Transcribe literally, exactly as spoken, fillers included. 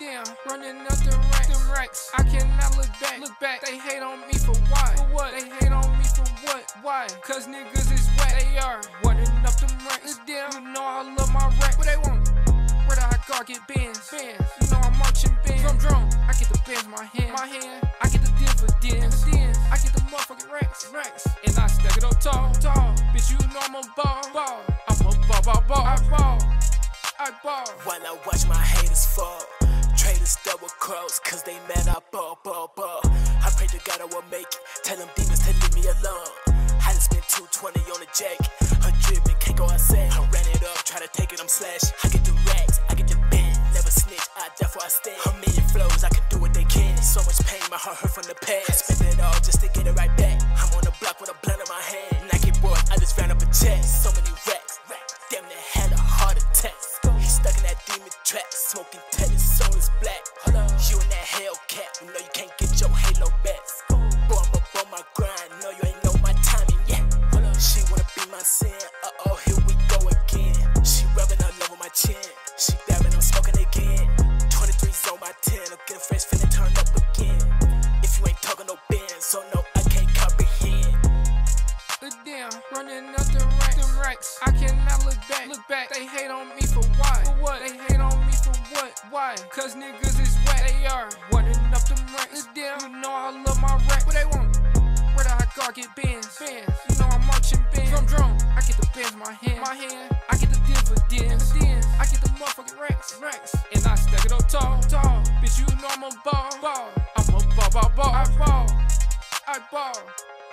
Damn, running up them racks, them racks. I cannot look back, look back. They hate on me for why? For what? They hate on me for what? Why? Cause niggas is whack. They are running up them racks. Damn, you know I love my rack. What they want? Where the hot car get bands? Bands. You know I'm marching bands. Drum drum. I get the bands in my hand. My hand. I get the dividends. Dividends. I get the motherfucking racks. Racks. And I stack it up tall. Tall. Bitch, you know I'm a ball. Ball. I'm a ball, ball, ball. I ball. I ball. While I watch my haters fall, traders double cross, cause they mad I ball, ball, ball. I pray to God I will make it. Tell them demons to leave me alone. I just spent two twenty on a jack. Her drippin', can't go outside. I ran it up, try to take it, I'm slash. I get the racks, I get the bend. Never snitch, I therefore I stand. A million flows, I can do what they can. So much pain, my heart hurt from the past. I spent it all just to get it right back. I'm on the block with a blunt in my hand. Nike boy, I just ran up a check. So many racks, damn near had a heart attack. He's stuck in that demon trap, smoking tennis, soul is black. You in that Hellcat, you know you can't get your halo back. Boy, I'm up on my grind, know you ain't know my timing yet. She wanna be my sin, uh-oh, here we go again. She rubbing her love on my chin, she dabbing, I'm smoking again. twenty-three's on my ten, I'm getting fresh, finna turn up again. If you ain't talking no bands, so no, I can't comprehend. Damn, running up them racks, them racks. I cannot look back, look back. They hate on me for why? For what? They hate on me for what? Why? Cause niggas is whack. They are running up them racks. Damn, you know I love my rack. What they want? Where the hot car get bands? Bands. You know I'm marching bands. Drum drum. I get the bands in my hand. My hand. I get the dividends. Dividends. I get the motherfucking racks. Racks. And I stack it up tall. Tall. Bitch, you know I'm a ball. Ball. I'm a ball, ball, ball. I ball. I ball.